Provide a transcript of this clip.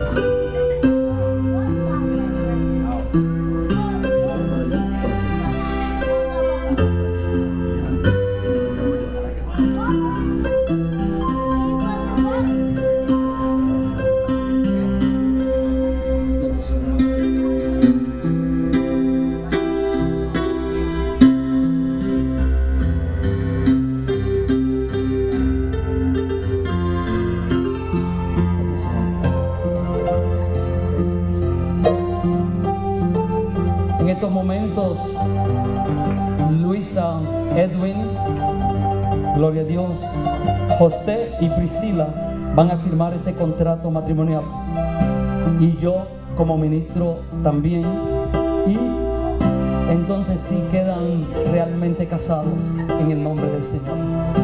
En estos momentos, Luisa, Edwin, gloria a Dios, José y Priscila van a firmar este contrato matrimonial. Y yo como ministro también. Y entonces sí quedan realmente casados en el nombre del Señor.